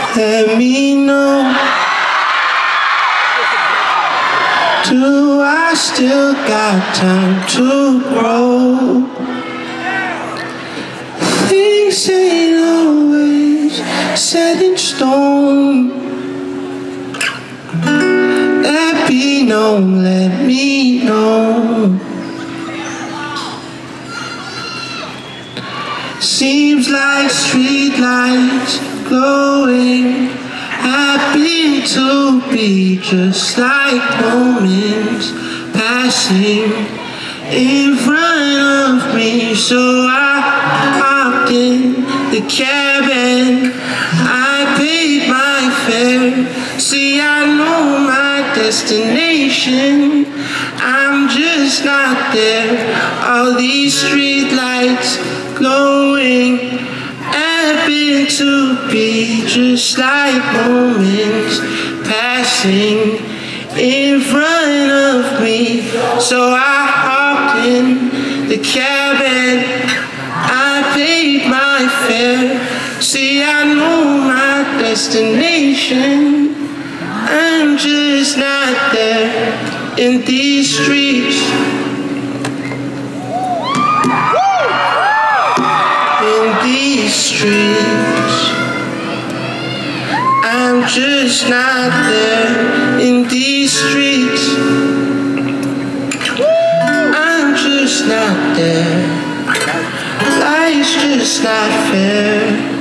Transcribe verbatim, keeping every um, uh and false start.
Let me know. Do I still got time to grow? Things ain't always set in stone. Let me know, let me know. Seems like streetlights glowing, happy to be just like moments passing in front of me. So I hopped in the cab and I paid my fare. See, I know my destination, I'm just not there. All these streetlights glowing, happen to be just like moments passing in front of me. So I hopped in the cab and I paid my fare. See, I know my destination, I'm just not there in these streets. In these streets, I'm just not there. In these streets, I'm just not there. Life's just not fair.